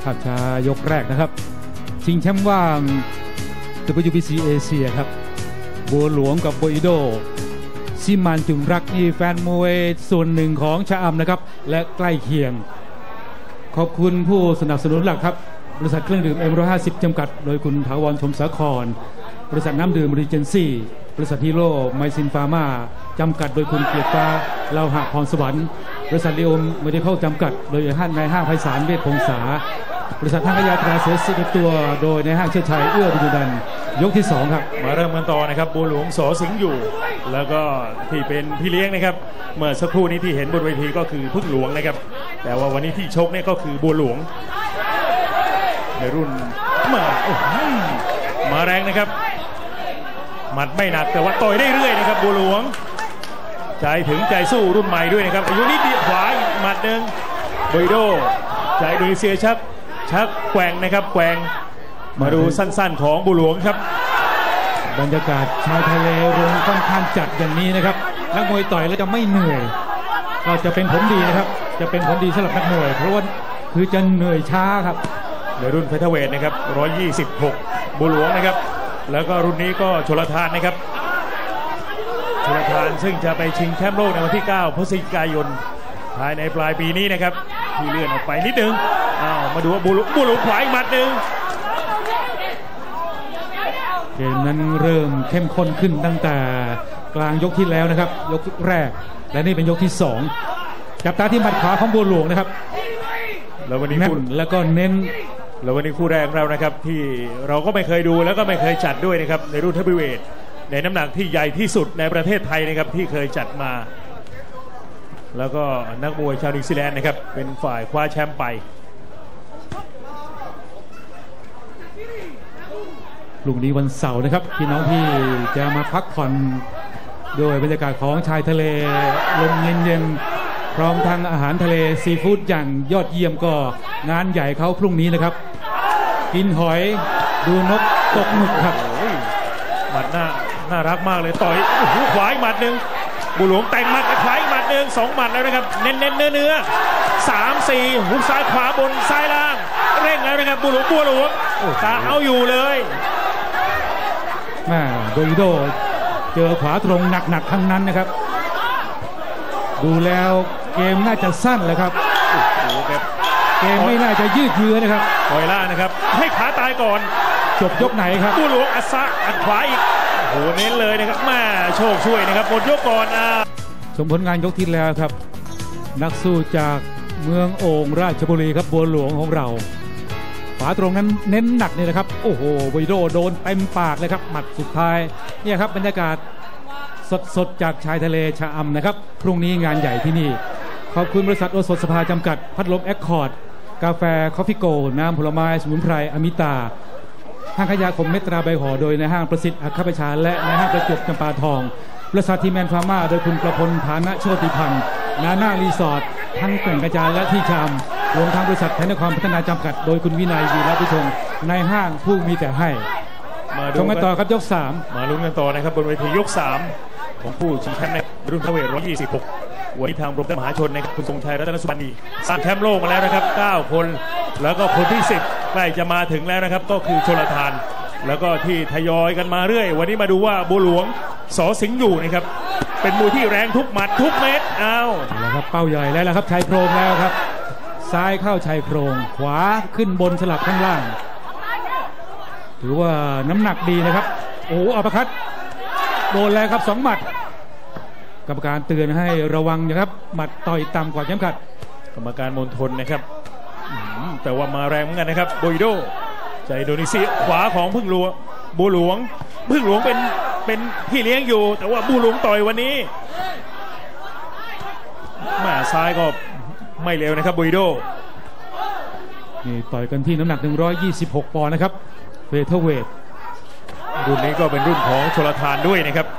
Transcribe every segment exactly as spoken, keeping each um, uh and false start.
ภาพช้ายกแรกนะครับชิงแชมป์ว่าง ดับเบิลยู บี ซี เอเชียครับบัวหลวงกับโบอิโดซิมานจุมรักนี่แฟนมวยส่วนหนึ่งของชะอำนะครับและใกล้เคียงขอบคุณผู้สนับสนุนหลักครับบริษัทเครื่องดื่ม เอ็ม หนึ่งร้อยห้าสิบ จำกัดโดยคุณถาวรชมสาครบริษัทน้ำดื่มรีเจนซี่บริษัทฮีโร่ไมซินฟาร์มาจำกัดโดยคุณเกียรติฟ้าเลาหะพรสวรรค์บริษัทลีโอมเมดิคอลจำกัดโดยห้างนายห้างไพศาลเวชพงษาบริษัททางขยาตราเสือสิบตัวโดยในห้างเชิดชัยเอื้อบุญดันยกที่สองครับมาเริ่มกันต่อนะครับบัวหลวงสอสิงห์อยู่แล้วก็ที่เป็นพี่เลี้ยงนะครับเมื่อสักครู่นี้ที่เห็นบนเวทีก็คือพึ่งหลวงนะครับแต่ว่าวันนี้ที่ชกเนี่ยก็คือบัวหลวงในรุ่นมามาแรงนะครับหมัดไม่หนักแต่ว่าต่อยได้เรื่อยนะครับบัวหลวงใจถึงใจสู้รุ่นใหม่ด้วยนะครับอายุนิดเดียวขวาหมัดหนึ่งโบอิโดใจอินโดนีเซียชักชักแกว่งนะครับแกว่งมาดูสั้นๆของบัวหลวงครับบรรยากาศชายทะเลรวมค่อนข้างจัดอย่างนี้นะครับนักมวยต่อยแล้วจะไม่เหนื่อยก็จะเป็นผลดีนะครับจะเป็นผลดีสำหรับนักมวยเพราะว่าคือจะเหนื่อยช้าครับในรุ่นเฟเธอร์เวทนะครับหนึ่งร้อยยี่สิบหกบัวหลวงนะครับแล้วก็รุ่นนี้ก็ชลทานนะครับชลทานซึ่งจะไปชิงแชมป์โลกในวันที่เก้าพฤศจิกายนภายในปลายปีนี้นะครับที่เลื่อนออกไปนิดนึงอ้าวมาดูว่าบัวหลวงบัวหลวงขวาอีกหมัดหนึ่งเกมนั้นเริ่มเข้มข้นขึ้นตั้งแต่กลางยกที่แล้วนะครับยกแรกและนี่เป็นยกที่สองจับตาที่หมัดขวาของบัวหลวงนะครับแล้ววันนี้คู่แล้วก็เน้นแล้ววันนี้คู่แรกเรานะครับที่เราก็ไม่เคยดูแล้วก็ไม่เคยจัดด้วยนะครับในรุ่นเฮฟวีเวทในน้ำหนักที่ใหญ่ที่สุดในประเทศไทยนะครับที่เคยจัดมาแล้วก็นักมวยชาวนิวซีแลนด์นะครับเป็นฝ่ายคว้าแชมป์ไปพรุ่งนี้วันเสาร์นะครับพี่น้องที่จะมาพักผ่อนโดยบรรยากาศของชายทะเลลมเย็นๆพร้อมทั้งอาหารทะเลซีฟู้ดอย่างยอดเยี่ยมก็งานใหญ่เขาพรุ่งนี้นะครับกินหอยดูนกตกหมึกครับหมัดหน้าน่ารักมากเลยต่อยโอ้โหขวาอีกหมัดหนึ่งบัวหลวงแต่งหมัดขวาอีกหมัดหนึ่งสองหมัดแล้วนะครับเน้นเน้นเนื้อเนื้อสามสี่หุกซ้ายขวาบนซ้ายล่างเร่งแล้วนะครับบัวหลวงบัวหลวงตาเอาอยู่เลยแม่โบอิโดเจอขวาตรงหนักๆทั้งนั้นนะครับดูแล้วเกมน่าจะสั้นเลยครับเกมไม่น่าจะยืดเยื้อนะครับคอยล่านะครับให้ขาตายก่อนจบยกไหนครับบัวหลวงอัศะอัดขวาอีกโอ้โหเน้นเลยนะครับแม่โชคช่วยนะครับหมดยกก่อนอ่ะชมผลงานยกที่แล้วครับนักสู้จากเมืองโอ่งราชบุรีครับบัวหลวงของเราขวาตรงนั้นเน้นหนักนี่นะครับโอ้โหโบอิโดโดนเต็มปากเลยครับหมัดสุดท้ายเนี่ยครับบรรยากาศสดๆจากชายทะเลชะอำนะครับพรุ่งนี้งานใหญ่ที่นี่ขอบคุณบริษัทโอสถสภาจำกัดพัดลมแอคคอร์ดกาแฟคอฟฟี่โกน้ำผลไม้สมุนไพรอมิตาห้างขยาคมเมตราใบห่อโดยในห้างประสิทธิ์อัครประชาและในห้างประจวบจำปาทองบริษัททีแมนฟาร์มาโดยคุณประพลฐานะโชติพันธ์นาหน้ารีสอร์ททั้งแก่งกระจานและที่ชามรวมทั้งบริษัทไทยนครพัฒนาจำกัดโดยคุณวินัยวีรพิชงในห้างผู้มีแต่ให้มาดูกันต่อครับยกสามมาลุ้นกันต่อนะครับบนเวทียกสามของผู้ชิงแชมป์ในรุ่นเทเวทหนึ่งร้อยยี่สิบหกวันนี้ทางกรมมหาชนนะครับคุณทรงชัยรัตนสุวรรณีสร้างแชมป์โลกมาแล้วนะครับเก้าคนแล้วก็คนที่สิบใกล้จะมาถึงแล้วนะครับก็คือชลทานแล้วก็ที่ทยอยกันมาเรื่อยวันนี้มาดูว่าบัวหลวงสอสิงห์อยู่นะครับเป็นมวยที่แรงทุกหมัดทุกเม็ดเอาแล้วครับเป้าใหญ่แล้วล่ะครับชายโครงแล้วครับซ้ายเข้าชายโครงขวาขึ้นบนสลับข้างล่างถือว่าน้ำหนักดีนะครับโอ้อัปคัตโดนแล้วครับสองหมัดกรรมการเตือนให้ระวังนะครับหมัดต่อยต่ำกว่าเข็มขัดกรรมการมณฑลนะครับแต่ว่ามาแรงเหมือนกันนะครับโบอิโดใจอินโดนีเซียขวาของพึ่งหลวงบัวหลวงพึ่งหลวงเป็นเป็นพี่เลี้ยงอยู่แต่ว่าบัวหลวงต่อยวันนี้แม่ซ้ายก็ไม่เร็วนะครับโบอิโดนี่ต่อยกันที่น้ำหนักหนึ่งร้อยยี่สิบหกปอนด์นะครับเฟเธอร์เวทรุ่นนี้ก็เป็นรุ่นของชลทานด้วยนะครับ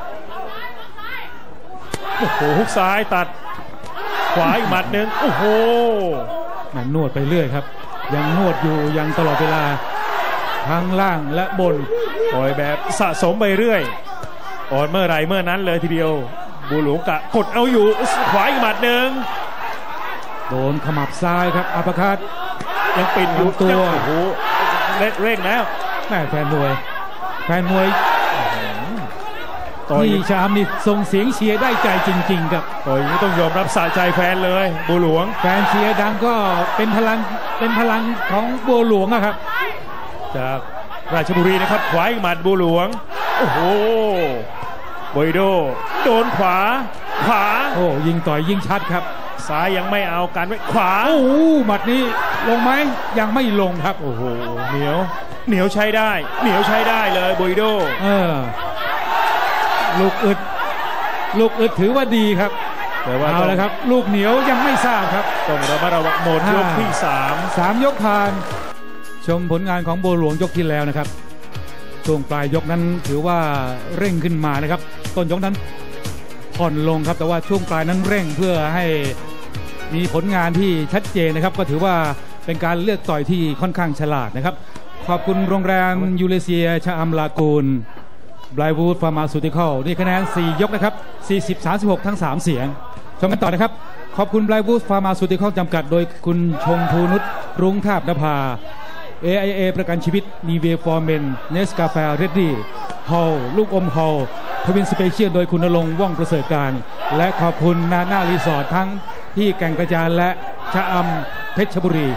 โอ้โหฮุกซ้ายตัดขวาอีกหมัดหนึ่งโอ้โหมันนวดไปเรื่อยครับยังนวดอยู่ยังตลอดเวลาทั้งล่างและบนปล่อยแบบสะสมไปเรื่อยอ่อนเมื่อไรเมื่อนั้นเลยทีเดียวบัวหลวงกะกดเอาอยู่ขวาอีกหมัดหนึ่งโดนขมับซ้ายครับอัปคัตโยังปิดอยู่ตัวโอ้โหเร่งแล้วแม่แฟนมวยแฟนมวยที่ชามนี่ส่งเสียงเชียร์ได้ใจจริงๆครับต่อยนี้ต้องยอมรับสะใจแฟนเลยบัวหลวงแฟนเชียร์ดังก็เป็นพลังเป็นพลังของบัวหลวงนะครับจากราชบุรีนะครับขวาอีกหมัดบัวหลวงโอ้โหโบยโดโดนขวาขวาโอ้ยิงต่อยยิงชัดครับซ้ายยังไม่เอาการไว้ขวาโอ้หมัดนี้ลงไหมยังไม่ลงครับโอ้โหเหนียวเหนียวใช้ได้เหนียวใช้ได้เลยโบยโดเออลูกอึดลูกอึดถือว่าดีครับแต่ว่าเอาละครับลูกเหนียวยังไม่ทราบครับต้องระมัดระวังหมดยกที่สามสามยกผ่านชมผลงานของบัวหลวงยกที่แล้วนะครับช่วงปลายยกนั้นถือว่าเร่งขึ้นมานะครับต้นยกนั้นผ่อนลงครับแต่ว่าช่วงปลายนั้นเร่งเพื่อให้มีผลงานที่ชัดเจนนะครับก็ถือว่าเป็นการเลือกต่อยที่ค่อนข้างฉลาดนะครับขอบคุณโรงแรมยูเลเซียชะอำลากูลไบรวูดฟาร์มาซูติคอลนี่คะแนนสี่ยกนะครับสี่สิบ สามสิบหกทั้งสามเสียงชมกันต่อนะครับขอบคุณไบรวูดฟาร์มาซูติคอลจำกัดโดยคุณชงภูนุชรุ้งทาบนภา เอ ไอ เอ ประกันชีวิตนีเวฟอร์เมนเนสกาแฟเรดดี้ฮอลลูกอมฮอลทวินสเปเชียลโดยคุณณรงค์ว่องประเสริฐการและขอบคุณนาน่ารีสอร์ททั้งที่แก่งกระจานและชะอำเพชรบุรี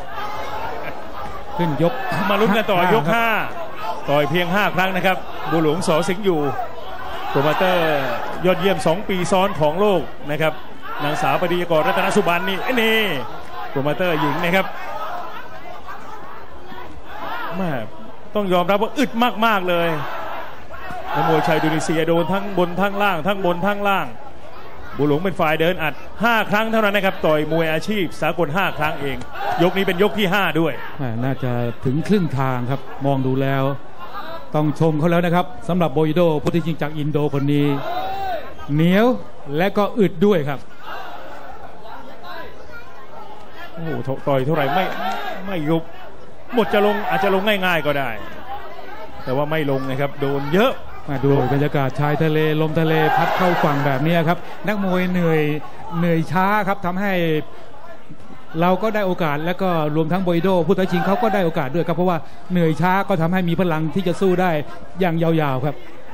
ขึ้นยกมาลุ้นกันต่อยกห้าต่อยเพียงห้าครั้งนะครับบัวหลวงสอสิงห์อยู่โปรโมเตอร์ยอดเยี่ยมสองปีซ้อนของโลกนะครับนางสาวปฏิยากรรัตนสุบรรณนี่นี่โปรโมเตอร์หญิงนะครับแม่ต้องยอมรับว่าอึดมากๆเลยนักมวยชาวอินโดนีเซียโดนทั้งบนทั้งล่างทั้งบนทั้งล่างบัวหลวงเป็นฝ่ายเดินอัดห้าครั้งเท่านั้นนะครับต่อยมวยอาชีพสากลห้าครั้งเองยกนี้เป็นยกที่ห้าด้วยน่าจะถึงครึ่งทางครับมองดูแล้วต้องชมเขาแล้วนะครับสำหรับโบยโดผู้ที่จริงจากอินโดคนนี้เหนียวและก็อึดด้วยครับโอ้โหต่อยเท่าไหร่ไม่ไม่ยุบหมดจะลงอาจจะลงง่ายๆก็ได้แต่ว่าไม่ลงนะครับโดนเยอะมาดูบรรยากาศชายทะเลลมทะเลพัดเข้าฝั่งแบบนี้ครับนักมวยเหนื่อยเหนื่อยช้าครับทำให้เราก็ได้โอกาสและก็รวมทั้งโบยโดผู้ท้าชิงเขาก็ได้โอกาสด้วยครับเพราะว่าเหนื่อยช้าก็ทำให้มีพลังที่จะสู้ได้อย่างยาวๆครับ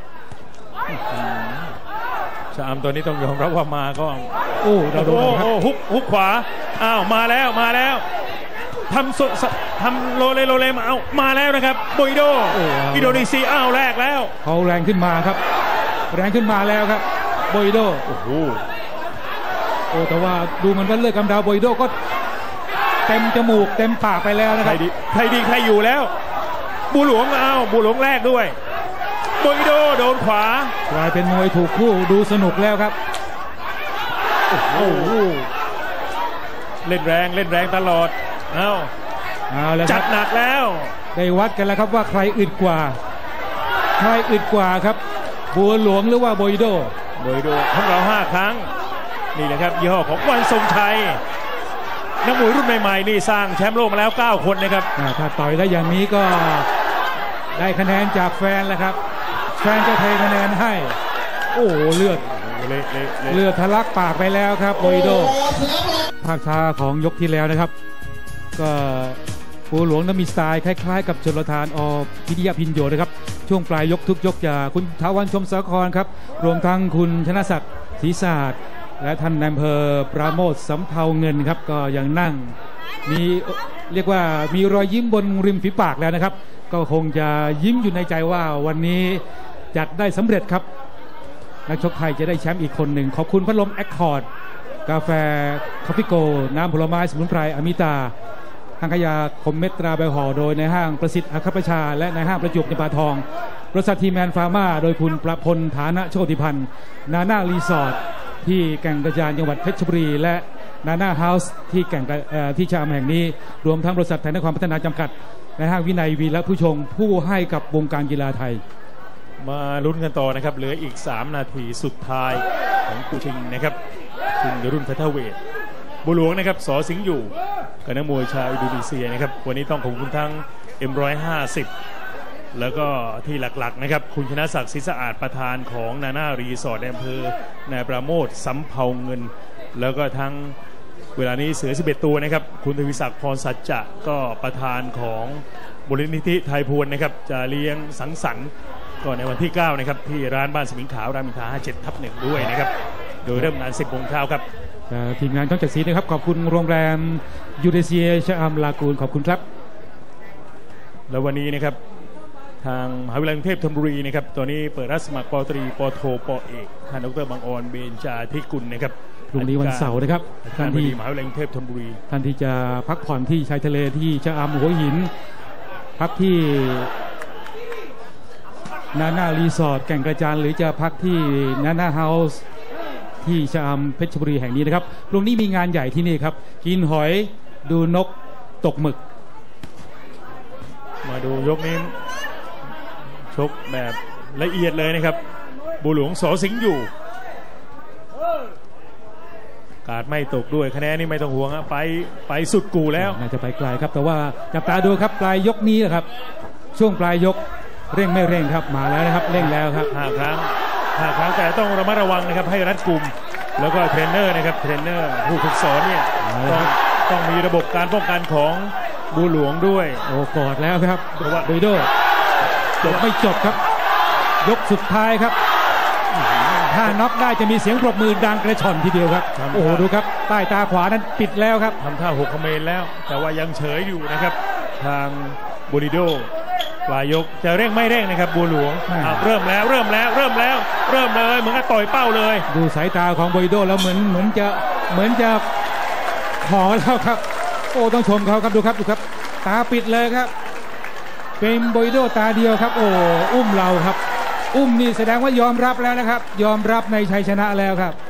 ชามตัวนี้ต้องยอมรับว่ามาก็โอ้เราโดนครับฮุกฮุกขวาอ้าวมาแล้วมาแล้วทำสุทำโลเลโลเลมาเอามาแล้วนะครับโบยโดอินโดนีเซียอ้าวแรกแล้วเขาแรงขึ้นมาครับแรงขึ้นมาแล้วครับโบยโดโอ้โหโอ้แต่ว่าดูมันว่าเลือดกำเดาโบยโดก็เต็มจมูกเต็มปากไปแล้วนะครับใครดีใครดีใครอยู่แล้วบัวหลวงอ้าวบัวหลวงแรกด้วยโบยโดโดนขวากลายเป็นมวยถูกคู่ดูสนุกแล้วครับโอ้โหเล่นแรงเล่นแรงตลอดเอาเอาแล้วจัดหนักแล้วได้วัดกันแล้วครับว่าใครอึดกว่าใครอึดกว่าครับบัวหลวงหรือว่าโบยโดโบยโดของเราห้าครั้งนี่นะครับยี่ห้อของวันทรงชัยนักมวยรุ่นใหม่ๆนี่สร้างแชมป์โลกมาแล้วเก้าคนนะครับถ้าต่อยได้อย่างนี้ก็ได้คะแนนจากแฟนแล้วครับแฟนจะเทคะแนนให้โอ้เลือดเลือดทะลักปากไปแล้วครับโบยโดภาคช้าของยกที่แล้วนะครับก็บัวหลวงนั้นมีสไตล์คล้ายๆกับชลทานอพิทยาพินโยนะครับช่วงปลายยกทุกยกจากคุณทวันชมสาครครับรวมทั้งคุณชนะศักดิ์ศรีศาสตร์และท่านนายอำเภอปราโมทสำเภาเงินครับก็ยังนั่งมีเรียกว่ามีรอยยิ้มบนริมฝีปากแล้วนะครับก็คงจะยิ้มอยู่ในใจว่าวันนี้จัดได้สำเร็จครับนักชกไทยจะได้แชมป์อีกคนหนึ่งขอบคุณพัดลมแอคคอร์ดกาแฟคอฟฟี่โกน้ำผลไม้สมุนไพรอมิตาห้างขายยาคมเมตราใบห่อโดยในห้างประสิทธิ์อัครประชาและในห้างประจวบจำปาทองบริษัททีแมนฟาร์มาโดยคุณประพลฐานะโชติพันธ์นาน่ารีสอร์ทที่แก่งกระจานจังหวัดเพชรบุรีและนาน่าเฮาส์ที่แก่งที่ชามแห่งนี้รวมทั้งบริษัทไทยนครพัฒนาจำกัดในห้างวินัยวีและผู้ชงผู้ให้กับวงการกีฬาไทยมาลุ้นกันต่อนะครับเหลืออีกสามนาทีสุดท้ายของคู่ชิงนะครับชิงรุ่นเฟเธอร์เวทบัวหลวงนะครับสอสิงห์อยู่กับนักมวยชาวอินโดนีเซียนะครับวันนี้ต้องขอบคุณทั้ง เอ็ม หนึ่งร้อยห้าสิบ แล้วก็ที่หลักๆนะครับคุณชนะศักดิ์ศรีสะอาดประธานของนาน่ารีสอร์ทในอำเภอนายปราโมทสำเภาเงินแล้วก็ทั้งเวลานี้เสือสิบเอ็ดตัวนะครับคุณทวีศักดิ์พรสัจจะก็ประธานของมูลนิธิไทยพวนนะครับจะเลี้ยงสังสรรค์ก็ในวันที่เก้านะครับที่ร้านบ้านสมิงขาวรามอินทราห้าสิบเจ็ดทับหนึ่งด้วยนะครับโดยเริ่มงานสิบโมงเช้าครับทีมงานช่องเจ็ดสีนะครับขอบคุณโรงแรมยูเดเซียชะอำลากูลขอบคุณครับแล้ววันนี้นะครับทางมหาวิทยาลัยกรุงเทพธนบุรีนะครับตอนนี้เปิดรับสมัครปตรีปโทปเอกท่านดร.บังออนเบญจาธิกุลนะครับพรุ่งนี้วันเสาร์นะครับท่านที่มหาวิทยาลัยกรุงเทพธนบุรีท่านที่จะพักผ่อนที่ชายทะเลที่ชะอำหัวหินพักที่นาน่ารีสอร์ทแก่งกระจานหรือจะพักที่นาน่าเฮาส์ที่ชะอำเพชรบุรีแห่งนี้นะครับพรุ่งนี้มีงานใหญ่ที่นี่ครับกินหอยดูนกตกหมึกมาดูยกนี้ชกแบบละเอียดเลยนะครับบัวหลวงสอสิงห์อยู่การไม่ตกด้วยคะแนนนี่ไม่ต้องห่วงไปไปสุดกูแล้วน่าจะไปไกลครับแต่ว่าจับตาดูครับปลายยกนี้นะครับช่วงปลายยกเร่งไม่เร่งครับมาแล้วนะครับเร่งแล้วครับห้าครั้งห้าครั้งแต่ต้องระมัดระวังนะครับให้รัดกุมแล้วก็เทรนเนอร์นะครับเทรนเนอร์ผู้ฝึกสอนเนี่ยต้องต้องมีระบบการป้องกันของบัวหลวงด้วยโอ้กอดแล้วครับเพราะว่าโดยโดจบไม่จบครับยกสุดท้ายครับถ้าน็อกได้จะมีเสียงปรบมือดังกระชอนทีเดียวครับโอ้โหดูครับใต้ตาขวานั้นปิดแล้วครับทำท่าหกคเมนแล้วแต่ว่ายังเฉยอยู่นะครับทางบูริโดปลายยกจะเร่งไม่เร่งนะครับบัวหลวงเริ่มแล้วเริ่มแล้วเริ่มแล้วเริ่มเลยเหมือนกับต่อยเป้าเลยดูสายตาของบูริโดแล้วเหมือนเหมือนจะเหมือนจะขอแล้วครับโอ้ต้องชมเขาครับดูครับดูครับตาปิดเลยครับเป็นบูริโดตาเดียวครับโอ้อุ้มเราครับอุ้มนี่แสดงว่ายอมรับแล้วนะครับยอมรับในชัยชนะแล้วครับ